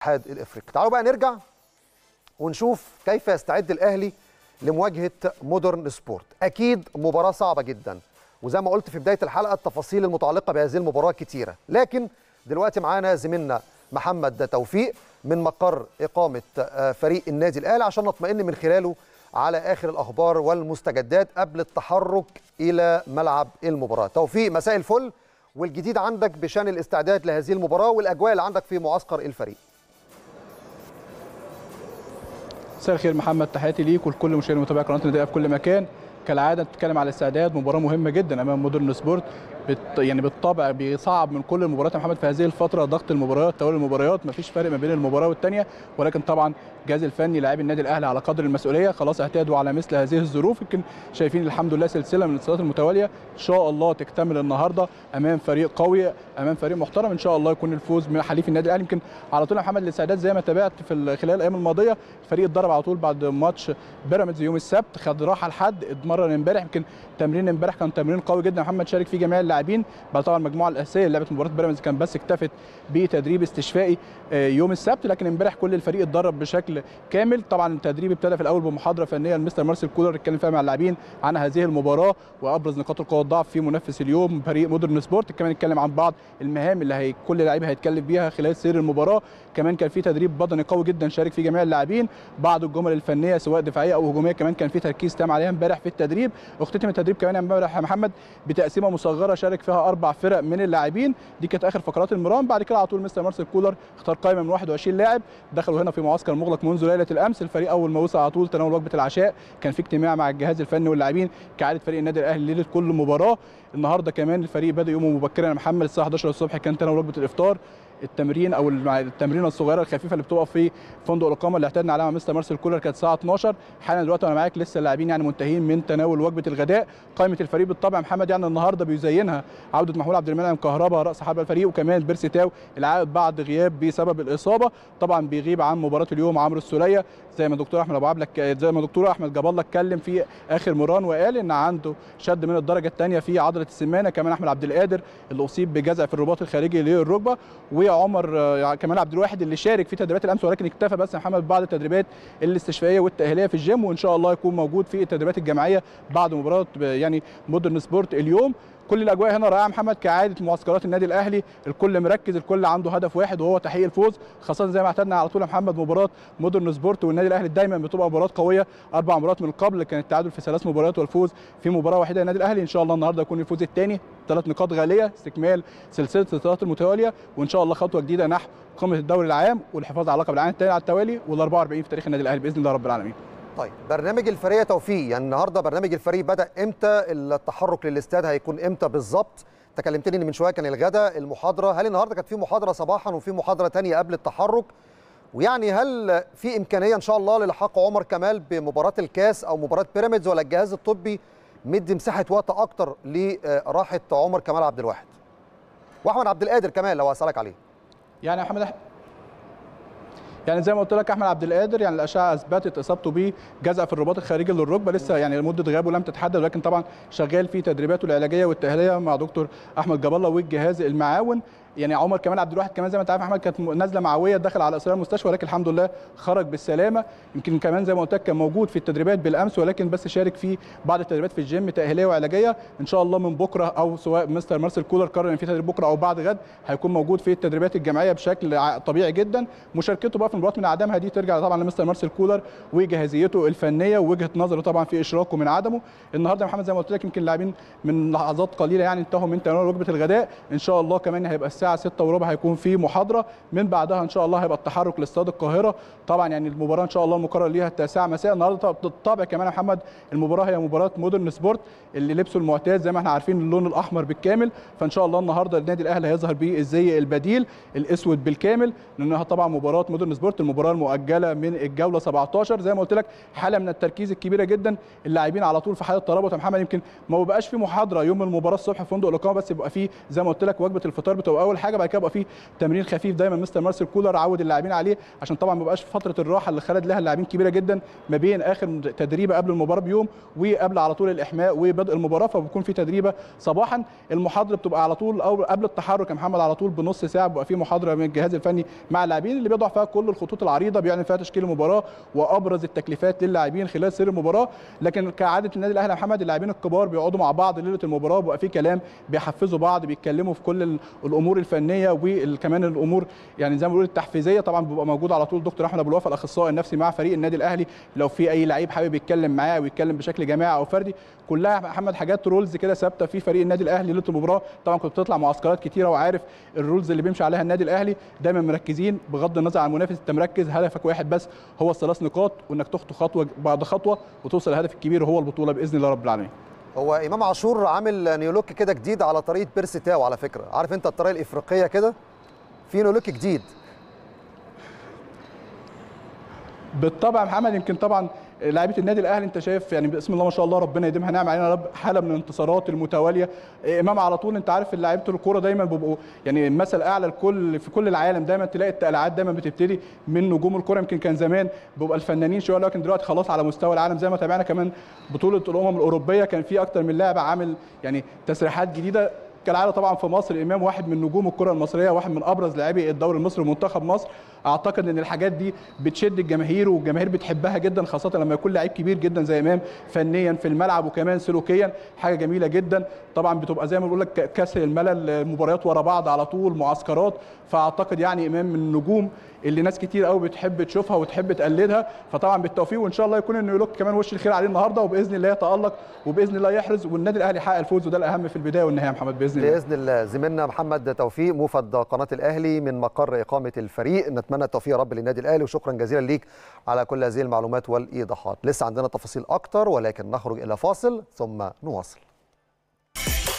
الاتحاد الافريقي. تعالوا بقى نرجع ونشوف كيف يستعد الاهلي لمواجهه مودرن سبورت. اكيد مباراه صعبه جدا، وزي ما قلت في بدايه الحلقه التفاصيل المتعلقه بهذه المباراه كتيره، لكن دلوقتي معانا زميلنا محمد توفيق من مقر اقامه فريق النادي الاهلي عشان نطمئن من خلاله على اخر الاخبار والمستجدات قبل التحرك الى ملعب المباراه. توفيق، مساء الفل، والجديد عندك بشان الاستعداد لهذه المباراه والاجواء اللي عندك في معسكر الفريق. مساء الخير محمد، تحياتي ليك ولكل مشاهدي ومتابعي قناه النادي في كل مكان. كالعاده بتتكلم على الاستعداد، مباراه مهمه جدا امام مودرن سبورت. يعني بالطبع بيصعب من كل المباريات يا محمد في هذه الفتره، ضغط المباريات، توالي المباريات، مفيش فرق ما بين المباراه والثانيه، ولكن طبعا الجهاز الفني لاعبي النادي الاهلي على قدر المسؤوليه، خلاص اعتادوا على مثل هذه الظروف. يمكن شايفين الحمد لله سلسله من الانتصارات المتواليه، ان شاء الله تكتمل النهارده امام فريق قوي، امام فريق محترم، ان شاء الله يكون الفوز من حليف النادي الاهلي. يمكن على طول يا محمد الاستعداد زي ما تابعت في خلال الايام الماضيه، الفريق اتدرب على طول بعد ماتش بيراميدز يوم السبت، خد راحه لحد اتمرن امبارح. يمكن تمرين امبارح كان تمرين قوي جدا يا محمد، شارك فيه جميع اللاعبين. بعد طبعا المجموعه الاساسيه اللي لعبت مباراه بيراميدز كان بس اكتفت بتدريب استشفائي يوم السبت، لكن امبارح كل الفريق اتدرب بشكل كامل. طبعا التدريب ابتدى في الاول بمحاضره فنيه لمستر مارسيل كولر اتكلم فيها مع اللاعبين عن هذه المباراه وابرز نقاط القوه والضعف في منافس اليوم فريق مودرن سبورت. كمان اتكلم عن بعض المهام اللي كل لاعب هيتكلف بيها خلال سير المباراه. كمان كان في تدريب بدني قوي جدا شارك فيه جميع اللاعبين. بعض الجمل الفنيه سواء دفاعيه او هجوميه كمان كان في تركيز تام عليها امبارح في التدريب. اختتم التدريب كمان امبارح يا محمد بتقسيمه مصغره شارك فيها 4 فرق من اللاعبين، دي كانت اخر فقرات المران. بعد كده على طول مستر مارسيل كولر اختار قائمه من 21 لاعب دخلوا هنا في معسكر مغلق منذ ليله الامس. الفريق اول ما وصل على طول تناول وجبه العشاء، كان في اجتماع مع الجهاز الفني واللاعبين كعاده فريق النادي الاهلي ليله كل مباراه. النهارده كمان الفريق بدا يومه مبكرا يا محمد، الساعه 11 الصبح كان تناول وجبه الافطار. التمرين او التمرينه الصغيره الخفيفه اللي بتقف في فندق الاقامه اللي اعتدنا عليها مع مستر مارسيل كولر كانت الساعه 12. حالا دلوقتي وانا معاك لسه اللاعبين يعني منتهين من تناول وجبه الغداء. قائمه الفريق بالطبع محمد يعني النهارده بيزينها عوده محمود عبد المنعم كهربا راس حربه الفريق، وكمان بيرسي تاو العائد بعد غياب بسبب الاصابه. طبعا بيغيب عن مباراه اليوم عمرو السوليه زي ما دكتور احمد ابو عبله زي ما دكتور احمد جاب الله اتكلم في اخر مران وقال ان عنده شد من الدرجه الثانيه في عضله السمانه. كمان احمد عبد القادر اللي اصيب بجزع في الرباط الخارجي للركبه، وعمر كمال عبد الواحد اللي شارك في تدريبات الامس ولكن اكتفى بس محمد بعد التدريبات الاستشفائيه والتاهيليه في الجيم، وان شاء الله يكون موجود في التدريبات الجماعيه بعد مباراه يعني مودرن سبورت اليوم. كل الاجواء هنا رائعه محمد كعاده معسكرات النادي الاهلي، الكل مركز، الكل عنده هدف واحد وهو تحقيق الفوز، خاصه زي ما اعتدنا على طول يا محمد مباراه مودرن سبورت والنادي الاهلي دايما بتبقى مباراه قويه. 4 مباريات من قبل كان التعادل في 3 مباريات والفوز في مباراه واحده للنادي الاهلي. ان شاء الله النهارده يكون الفوز الثاني، 3 نقاط غاليه، استكمال سلسله الانتصارات المتواليه، وان شاء الله خطوه جديده نحو قمه الدوري العام والحفاظ على لقب العام الثاني على التوالي وال44 في تاريخ النادي الاهلي باذن الله رب العالمين. طيب برنامج الفريق يا توفيق، يعني النهارده برنامج الفريق بدا امتى؟ التحرك للاستاد هيكون امتى بالظبط؟ انت كلمتني ان من شويه كان الغداء، المحاضره، هل النهارده كانت في محاضره صباحا وفي محاضره ثانيه قبل التحرك؟ ويعني هل في امكانيه ان شاء الله للحاق عمر كمال بمباراه الكاس او مباراه بيراميدز، ولا الجهاز الطبي مدي مساحه وقت اكتر لراحه عمر كمال عبد الواحد واحمد عبد القادر كمان لو هسالك عليه؟ يعني يا محمد يعني زي ما قلت لك احمد عبد القادر يعني الاشعه اثبتت اصابته بجزع في الرباط الخارجي للركبه، لسه يعني مده غيابه لم تتحدد، ولكن طبعا شغال في تدريباته العلاجيه والتاهيليه مع دكتور احمد جاب الله والجهاز المعاون. يعني عمر كمال عبد الواحد كمان زي ما انت عارف احمد كانت نازله معويه داخل على اصرار المستشفى، ولكن الحمد لله خرج بالسلامه. يمكن كمان زي ما قلت لك كان موجود في التدريبات بالامس، ولكن بس شارك في بعض التدريبات في الجيم تاهيليه وعلاجيه. ان شاء الله من بكره او سواء مستر مارسيل كولر قرر ان في تدريب بكره او بعد غد هيكون موجود في التدريبات الجماعيه بشكل طبيعي جدا. مشاركته بقى في المباريات من عدمها دي ترجع طبعا لمستر مارسيل كولر وجاهزيته الفنيه ووجهه نظره طبعا في اشراكه من عدمه. النهارده يا محمد زي ما قلت لك يمكن اللاعبين من لحظات قليله يعني انتهوا من تناول وجبه الغداء. ان شاء الله كمان هيبقى الساعه 6:15 هيكون في محاضره، من بعدها ان شاء الله هيبقى التحرك لاستاد القاهره. طبعا يعني المباراه ان شاء الله المقرر ليها 9 مساء. النهارده بالطبع كمان يا محمد المباراه هي مباراه مودرن سبورت اللي لبسه المعتاد زي ما احنا عارفين اللون الاحمر بالكامل، فان شاء الله النهارده النادي الاهلي هيظهر بالزي البديل الاسود بالكامل، لانها طبعا مباراه مودرن سبورت المباراه المؤجله من الجوله 17. زي ما قلت لك حاله من التركيز الكبيره جدا، اللاعبين على طول في حاله ترابط يا محمد. يمكن ما بقاش في محاضره يوم المباراه الصبح في فندق الاقامه، بس يبقى في زي ما قلت لك وجبه الفطار بتبقى اول حاجه، بعد كده يبقى في تمرين خفيف دايما مستر مارسيل كولر عود اللاعبين عليه، عشان طبعا ما يبقاش فتره الراحه اللي خلد لها اللاعبين كبيره جدا ما بين اخر تدريبه قبل المباراه بيوم وقبل على طول الاحماء وبدء المباراه، فبيكون في تدريبه صباحا. المحاضره بتبقى على طول او قبل التحرك يا محمد على طول بنص ساعه بيبقى في محاضره من الجهاز الفني مع اللاعبين اللي بيضع فيها كل الخطوط العريضه، بيعلن فيها تشكيل المباراه وابرز التكليفات للاعبين خلال سير المباراه. لكن كعاده النادي الاهلي يا محمد اللاعبين الكبار بيقعدوا مع بعض ليله المباراه، بيبقى في كلام بيحفزوا بعض، بيتكلموا في كل الامور الفنيه وكمان الامور يعني زي ما بنقول التحفيزيه. طبعا بيبقى موجود على طول دكتور احمد ابو الوفا الاخصائي النفسي مع فريق النادي الاهلي، لو في اي لعيب حابب يتكلم معاه ويتكلم بشكل جماعي او فردي، كلها محمد حاجات رولز كده ثابته في فريق النادي الاهلي ليله المباراه. طبعا كنت بتطلع معسكرات كتيره وعارف الرولز اللي بيمشي عليها النادي الاهلي، دايما مركزين بغض النظر عن المنافس، انت مركز هدفك واحد بس هو الثلاث نقاط، وانك تخطو خطوه بعد خطوه وتوصل للهدف الكبير وهو البطوله باذن الله رب العالمين. هو امام عاشور عامل نيولوك كده جديد على طريقه بيرسي تاو، على فكره عارف انت الطريقه الافريقيه كده في نيولوك جديد. بالطبع محمد، يمكن طبعا لاعيبه النادي الاهلي انت شايف يعني بسم الله ما شاء الله ربنا يديمها نعم علينا يا رب، حاله من الانتصارات المتواليه. امام على طول انت عارف لعيبه الكوره دايما بيبقوا يعني مثل اعلى الكل في كل العالم، دايما تلاقي التقلعات دايما بتبتدي من نجوم الكوره. يمكن كان زمان بيبقى الفنانين شويه، لكن دلوقتي خلاص على مستوى العالم زي ما تابعنا كمان بطوله الامم الاوروبيه كان في اكتر من لاعب عامل يعني تسريحات جديده. كالعاده طبعا في مصر امام واحد من نجوم الكره المصريه، واحد من ابرز لاعبي الدوري المصري ومنتخب مصر. اعتقد ان الحاجات دي بتشد الجماهير والجماهير بتحبها جدا، خاصه لما يكون لعيب كبير جدا زي امام فنيا في الملعب وكمان سلوكيا، حاجه جميله جدا. طبعا بتبقى زي ما بقول لك كسر الملل، مباريات ورا بعض على طول، معسكرات. فاعتقد يعني امام من النجوم اللي ناس كتير قوي بتحب تشوفها وتحب تقلدها. فطبعا بالتوفيق وان شاء الله يكون النيولوك كمان وش الخير عليه النهارده، وباذن الله يتالق وباذن الله يحرز والنادي الاهلي يحقق الفوز، وده الاهم في البدايه والنهايه يا محمد باذن الله. باذن الله. زميلنا محمد توفيق موفد قناه الاهلي من مقر اقامه الفريق، نتمنى التوفيق يا رب للنادي الاهلي، وشكرا جزيلا ليك على كل هذه المعلومات والايضاحات. لسه عندنا تفاصيل اكتر ولكن نخرج الى فاصل ثم نواصل.